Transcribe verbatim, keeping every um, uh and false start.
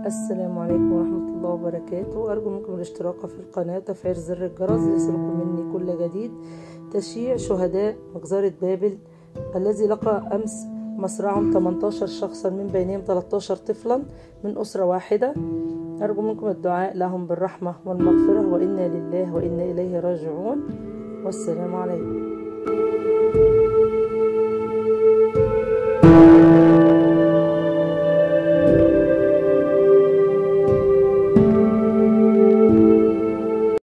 السلام عليكم ورحمة الله وبركاته. أرجو منكم الاشتراك في القناة وتفعيل زر الجرس ليصلكم مني كل جديد. تشييع شهداء مجزرة بابل الذي لقى أمس مصرعهم ثمانية عشر شخصا، من بينهم ثلاثة عشر طفلا من أسرة واحدة. أرجو منكم الدعاء لهم بالرحمة والمغفرة، وإنا لله وإنا إليه راجعون، والسلام عليكم.